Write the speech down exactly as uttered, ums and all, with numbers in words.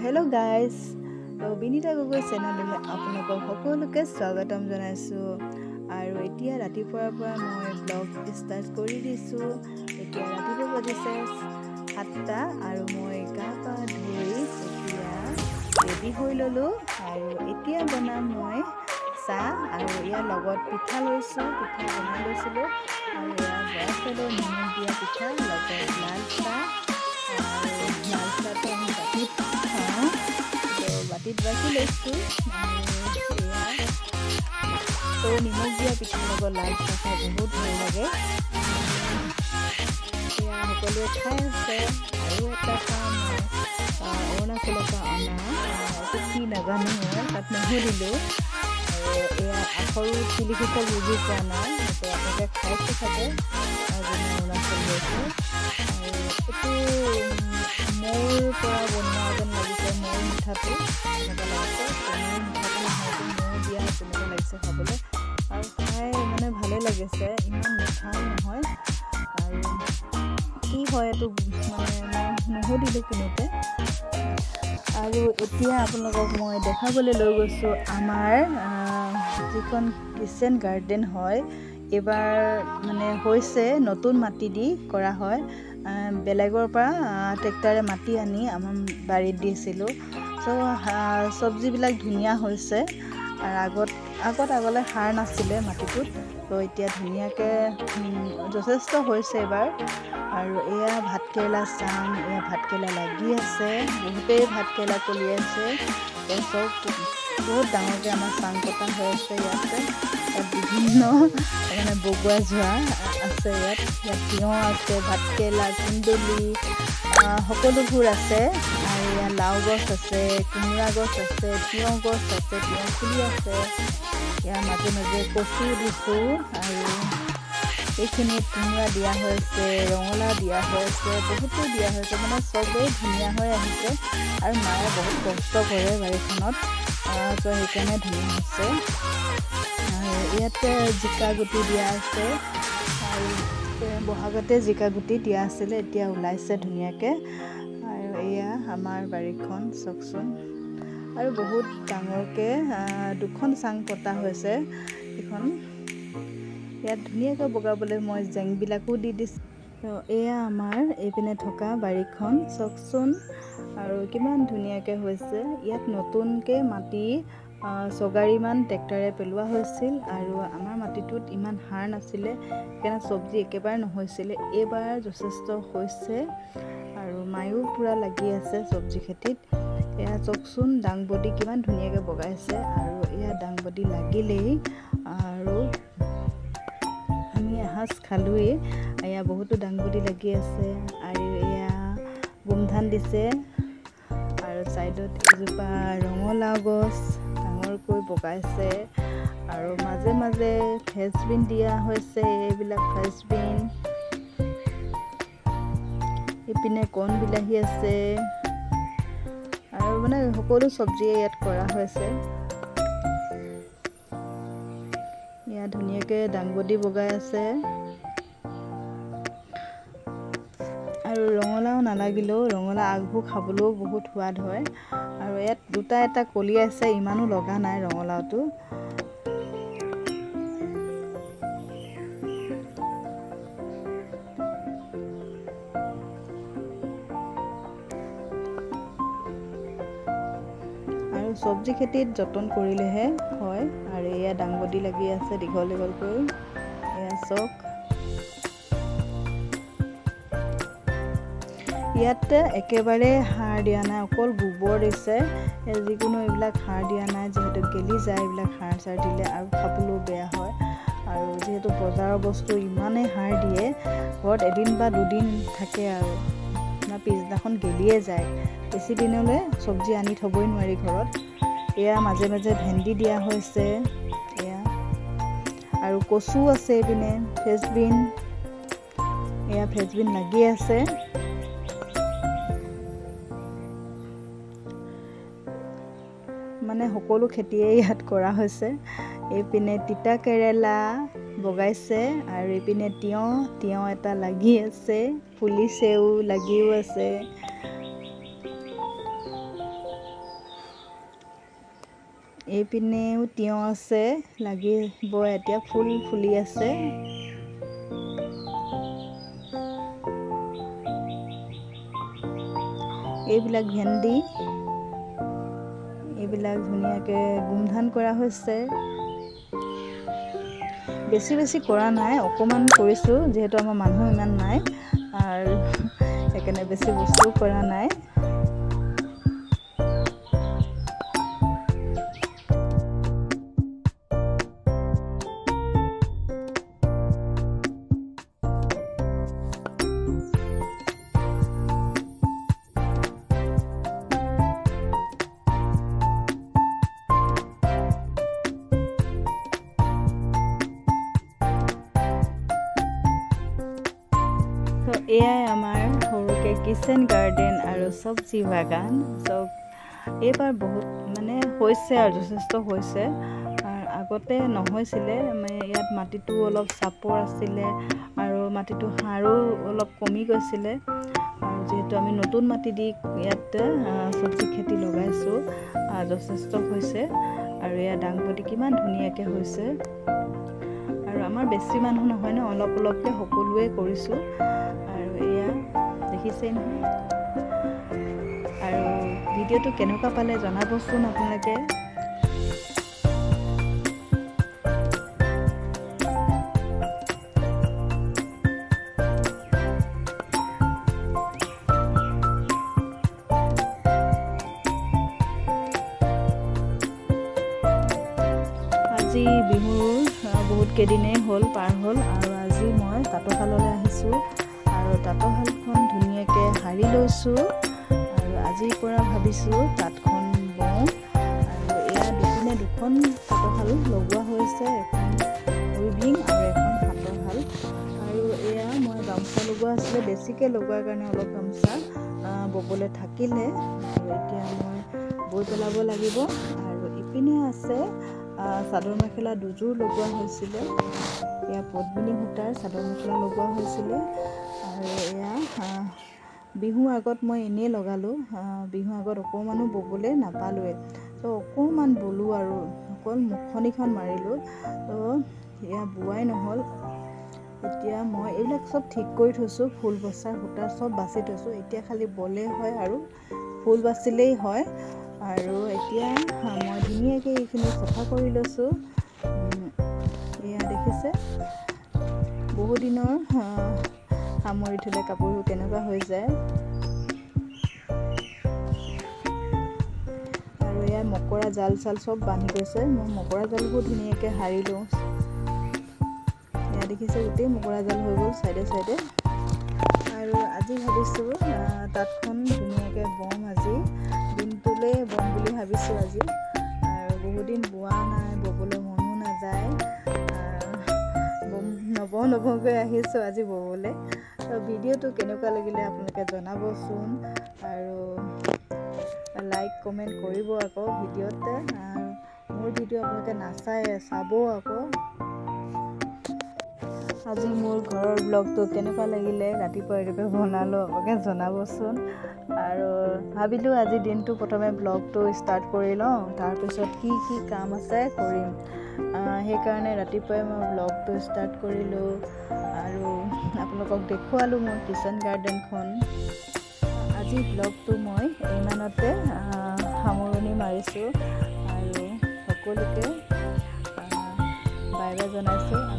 hello guys तो बिनीता गगৈ चेनेलলৈ আপোনালোকক সকলোকে স্বাগতম জনাইছো আৰু এতিয়া ৰাতিপুৱাৰ পৰা মই ব্লগ ষ্টাৰ্ট কৰি দিছো এতিয়া ৰাতিপুৱা বাজিছে সাতটা আৰু মই গা পা ধুই এতিয়া ৰেডি হৈ ললো আৰু এতিয়া বনাম মই চাহ আৰু ইয়াৰ লগত পিঠা লৈছো পিঠা বনাই লৈছিলো আৰু ইয়াৰ বৰা চাউলৰ নিমখ দিয়া পিঠা লগত লাল চাহ আৰু লাল চাহটো আমি বাটিত খাওঁ তো বাটিত বাকি লৈছোঁ তো নিমখ দিয়া পিঠাৰ লগত লাল চাহ খাই বহুত ভাল লাগে এয়া সকলোৱে খাই আছে আৰু এটা কাম অৰুণাচলৰ পৰা অনা এইটো কি নাজানো মই তাত নুসুধিলোঁ আৰু এয়া আখৰো পিলিকিটা বুজি পোৱা নাই তো আপোনালোকে খাইছে চাগে যোনে অৰুণাচল গৈছে আৰু এইটো মোৰ পৰা বনোৱা যেন লাগিছে মোৰ মিঠাটো এনেকুৱা লাগিছে মোৰ মিঠাটো নহয়তো মোৰ দিয়া তেনেকুৱা লাগিছে খাবলৈ আৰু খাই মানে ভালেই লাগিছে ইমান মিঠাও নহয় আৰু কি হয় এইটো মানে মই নুসুধিলোঁ কিনোতে আৰু এতিয়া আপোনালোকক মই দেখাবলৈ লৈ গৈছোঁ আমাৰ যিখন কিচেন গাৰ্ডেন হয় এবাৰ মানে হৈছে নতুন মাটি দি কৰা হয় বেলেগৰ পৰা ট্ৰেক্টৰে মাটি আনি আমাৰ বাৰীত দিছিলোঁ চ' চব্জিবিলাক ধুনীয়া হৈছে আৰু আগত আগত আগলৈ সাৰ নাছিলে মাটিটোত তো এতিয়া ধুনীয়াকৈ যথেষ্ট হৈছে এবাৰ আৰু এয়া ভাতকেৰেলা চাং এয়া ভাতকেৰেলা লাগি আছে বহুতেই ভাতকেৰেলা কলি আছে তো চব বহুত ডাঙৰকৈ আমাৰ চাং পতা হৈ আছে ইয়াতে ইয়াত বিভিন্ন মানে বগোৱা যোৱা আছে ইয়াত ইয়াত তিয়ঁহ আছে ভাতকেৰেলা কুন্দুলি সকলোবোৰ আছে আৰু ইয়াত লাও গছ আছে কোমোৰা গছ আছে তিয়ঁহ গছ আছে তিয়ঁহ ফুলি আছে ইয়াৰ মাজে মাজে কচু দিছোঁ আৰু এইখিনিত কোমোৰা দিয়া হৈছে ৰঙালাও দিয়া হৈছে বহুতো দিয়া হৈছে মানে চবেই ধুনীয়া হৈ আহিছে আৰু মায়ে বহুত কষ্ট কৰে বাৰীখনত তো সেইকাৰণে ধুনীয়া হৈছে আৰু ইয়াতে জিকা গুটি দিয়া আছে আৰু বহাগতে জিকা গুটি দিয়া আছিলে এতিয়া ওলাইছে ধুনীয়াকৈ আৰু এয়া আমাৰ বাৰীখন চাওকচোন আৰু বহুত ডাঙৰকৈ দুখন চাং পতা হৈছে এইখন ইয়াত ধুনীয়াকৈ বগাবলৈ মই জেংবিলাকো দি দিছোঁ এয়া আমাৰ এইপিনে থকা বাৰীখন চাওকচোন আৰু কিমান ধুনীয়াকৈ হৈছে ইয়াত নতুনকৈ মাটি ছগাড়ীমান ট্ৰেক্টৰে পেলোৱা হৈছিল আৰু আমাৰ মাটিটোত ইমান সাৰ নাছিলে সেইকাৰণে চব্জি একেবাৰে নহৈছিলে এইবাৰ যথেষ্ট হৈছে আৰু মায়ো পূৰা লাগি আছে চব্জি খেতিত এয়া চাওকচোন দাংবডি কিমান ধুনীয়াকৈ বগাইছে আৰু এয়া দাংবডি লাগিলেই আৰু আমি এসাঁজ খালোঁৱেই এয়া বহুতো দাংবডি লাগি আছে আৰু এয়া গোমধান দিছে আৰু ছাইডত এজোপা ৰঙালাও গছ ডাঙৰকৈ বগাইছে আৰু মাজে মাজে ফ্ৰেঞ্চবিন দিয়া হৈছে এইবিলাক ফ্ৰেঞ্চবিন এইপিনে কণ বিলাহী আছে আৰু মানে সকলো চব্জিয়ে ইয়াত কৰা হৈছে ইয়াত ধুনীয়াকৈ দাংবডি বগাই আছে আৰু ৰঙালাও নালাগিলেও ৰঙালাও আগবোৰ খাবলৈও বহুত সোৱাদ হয় আৰু ইয়াত দুটা এটা কলি আছে ইমানো লগা নাই ৰঙালাওটো আৰু চব্জি খেতিত যতন কৰিলেহে হয় আৰু এয়া দাংবডি লাগি আছে দীঘল দীঘলকৈ এয়া চক ইয়াতে একেবাৰে সাৰ দিয়া নাই অকল গোবৰ দিছে যিকোনো এইবিলাক সাৰ দিয়া নাই যিহেতু গেলি যায় এইবিলাক সাৰ চাৰ দিলে আৰু খাবলৈও বেয়া হয় আৰু যিহেতু বজাৰৰ বস্তু ইমানেই সাৰ দিয়ে ঘৰত এদিন বা দুদিন থাকে আৰু আপোনাৰ পিছদিনাখন গেলিয়ে যায় বেছি দিনলৈ চব্জি আনি থ'বই নোৱাৰি ঘৰত এয়া মাজে মাজে ভেন্দি দিয়া হৈছে এয়া আৰু কচু আছে এইপিনে ফ্ৰেঞ্চবিন এয়া ফ্ৰেঞ্চবিন লাগি আছে মানে সকলো খেতিয়ে ইয়াত কৰা হৈছে এইপিনে তিতা কেৰেলা বগাইছে আৰু এইপিনে তিয়ঁহ তিয়ঁহ এটা লাগি আছে ফুলিছেও লাগিও আছে এইপিনেও তিয়ঁহ আছে লাগিব এতিয়া ফুল ফুলি আছে এইবিলাক ভেন্দি এইবিলাক ধুনীয়াকৈ গুমধান কৰা হৈছে বেছি বেছি কৰা নাই অকমান কৰিছোঁ যেহেতু আমাৰ মানুহ ইমান নাই আৰু সেইকাৰণে বেছি বস্তু কৰা নাই এয়াই আমাৰ সৰুকে কিচেন গাৰ্ডেন আৰু সবজি বাগান সব এইবাৰ বহুত মানে হৈছে আৰু যথেষ্ট হৈছে আগতে নহৈছিলে মানে ইয়াত মাটিটো অলপ চাপৰ আছিলে আৰু মাটিটো সাৰো অলপ কমি গৈছিলে আৰু যেহেতু আমি নতুন মাটি দি ইয়াত সবজি খেতি লগাইছোঁ যথেষ্ট হৈছে আৰু এয়া ডাংবডি কিমান ধুনীয়াকৈ হৈছে আৰু আমাৰ বেছি মানুহ নহয় ন অলপ অলপকৈ সকলোৱে কৰিছোঁ দেখিছে নহয় আৰু ভিডিঅ'টো কেনেকুৱা পালে জনাবচোন আপোনালোকে আজি বিহুৰ বহুত কেইদিনেই হ'ল পাৰ হ'ল আৰু আজি মই তাঁতশাললৈ আহিছোঁ আৰু তাঁতশালখন ধুনীয়াকৈ সাৰি লৈছোঁ আৰু আজিৰ পৰা ভাবিছোঁ তাঁতখন বওঁ আৰু এয়া দুপিনে দুখন তাঁতশাল লগোৱা হৈছে এখন উইভিং আৰু এখন হাতৰ শাল আৰু এয়া মই গামোচা লগোৱা আছিলে বেছিকৈ লগোৱাৰ কাৰণে অলপ গামোচা ববলৈ থাকিলে আৰু এতিয়া মই বৈ পেলাব লাগিব আৰু ইপিনে আছে চাদৰ মেখেলা দুযোৰ লগোৱা হৈছিলে এয়া পদ্মিনী সূতাৰ চাদৰ মেখেলা লগোৱা হৈছিলে আৰু এয়া বিহু আগত মই এনেই লগালোঁ বিহু আগত অকণমানো ববলৈ নাপালোৱে তো অকণমান বলোঁ আৰু অকল মুখনিখন মাৰিলোঁ তো এয়া বোৱাই নহ'ল এতিয়া মই এইবিলাক চব ঠিক কৰি থৈছোঁ ফুল বচাৰ সূতা চব বাচি থৈছোঁ এতিয়া খালি বলে হয় আৰু ফুল বাচিলেই হয় আৰু এতিয়া মই ধুনীয়াকৈ এইখিনি চফা কৰি লৈছোঁ এয়া দেখিছে বহু দিনৰ সামৰি থ'লে কাপোৰবোৰ কেনেকুৱা হৈ যায় আৰু এয়া মকৰা জাল চাল চব বান্ধি গৈছে মই মকৰা জালবোৰ ধুনীয়াকৈ সাৰি লওঁ এয়া দেখিছে গোটেই মকৰা জাল হৈ গ'ল চাইডে চাইডে আৰু আজি ভাবিছোঁ তাঁতখন ধুনীয়াকৈ বম আজি দিনটোলৈ বম বুলি ভাবিছোঁ আজি আৰু বহুদিন বোৱা নাই ববলৈ মনো নাযায় নবওঁ নবওঁকৈ আহিছোঁ আজি ববলৈ তো ভিডিঅ'টো কেনেকুৱা লাগিলে আপোনালোকে জনাবচোন আৰু লাইক কমেণ্ট কৰিব আকৌ ভিডিঅ'ত মোৰ ভিডিঅ' আপোনালোকে নাচায় চাব আকৌ আজি মোৰ ঘৰৰ ব্লগটো কেনেকুৱা লাগিলে ৰাতিপুৱা ৰাতিপুৱা বনালোঁ আপোনালোকে জনাবচোন আৰু ভাবিলোঁ আজি দিনটো প্ৰথমে ব্লগটো ষ্টাৰ্ট কৰি লওঁ তাৰপিছত কি কি কাম আছে কৰিম সেইকাৰণে ৰাতিপুৱাই মই ব্লগটো ষ্টাৰ্ট কৰিলোঁ আৰু আপোনালোকক দেখুৱালোঁ মোৰ কিচেন গাৰ্ডেনখন আজি ব্লগটো মই ইমানতে সামৰণি মাৰিছোঁ আৰু সকলোকে বাই বাই জনাইছোঁ